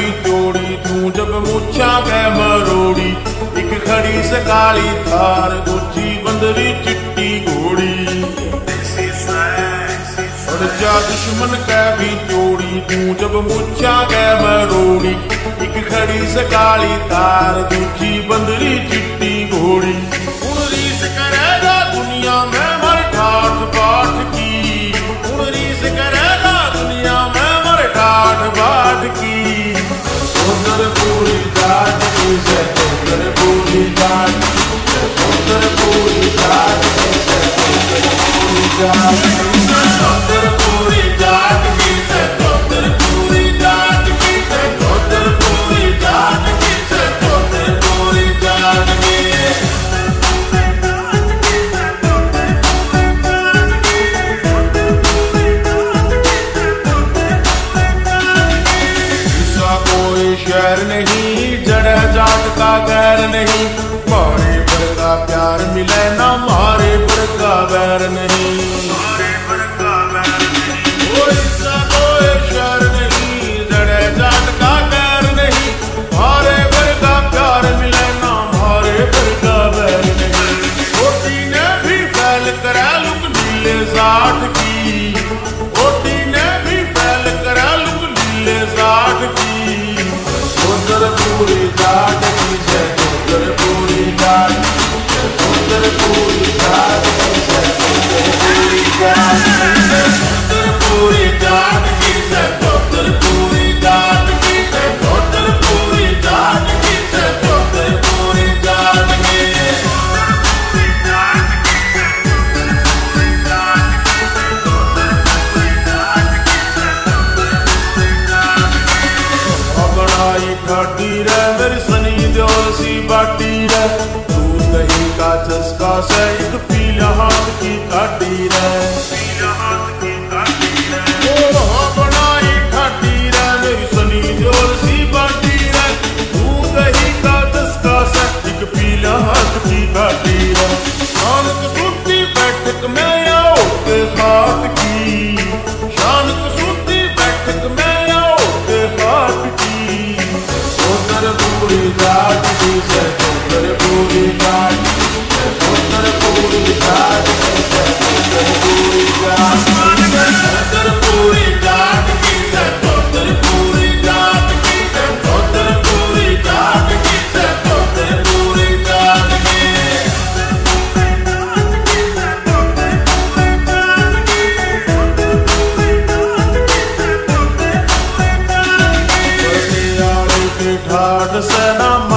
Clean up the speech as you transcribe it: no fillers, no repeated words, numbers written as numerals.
भी चोड़ी, तू जब मुछा कै मरोड़ी। एक खड़ी से काली थार, दूजी बंदरी चिट्टी घोड़ी। जा दुश्मन कै भी चोड़ी, तू जब मुछा कै मरोड़ी। एक खड़ी से काली थार, दूजी बंदरी चिट्टी घोड़ी। हुण रीस करेगा दुनिया में मर ठाठ बाट की, हुण रीस करेगा दुनिया में मर ठाठ बाट की। उधर पूरी जाट की से उधर पूरी जाट, उधर पूरी जाट की से उधर पूरी जाट, उधर पूरी जाट की से उधर पूरी जाट की से उधर पूरी जाट की से उधर पूरी जाट की। शहर नहीं, जड़ जाट का गैर नहीं। मारे पर का प्यार मिले ना, मारे पर का बैर नहीं। कोई शहर नहीं, जड़ जाट का गैर नहीं। मारे पर का प्यार मिले ना, मारे पर का बैर नहीं। ओटी ने भी फैल करा लुक नीले साठ की, ओटी ने भी फैल करा लुक नीले साठ की। उधर पूरी जाट की से उधर पूरी जाट, उधर पूरी जाट की से उधर पूरी जाट, उधर पूरी जाट की से उधर पूरी जाट की से उधर पूरी जाट की से उधर पूरी जाट की। खाटी रे मेरी सनी देओल सी बाटी रे, दूध दही का चस्का से एक पीला हाथ की काटी रे। ओ बनाई खाटी रे मेरी सनी देओल सी बाटी रे, दूध दही का चस्का से एक पीला हाथ की काटी रे। शानक सूती बैठक में आओ के हाथ की, शानक सूती बैठक में आओ के हाथ की। उधर पूरी जाट की से उधर पूरी जाट, उधर पूरी जाट की से उधर पूरी जाट, उधर पूरी जाट की से उधर पूरी जाट की से उधर पूरी जाट की से उधर पूरी जाट की। ठाठ से ना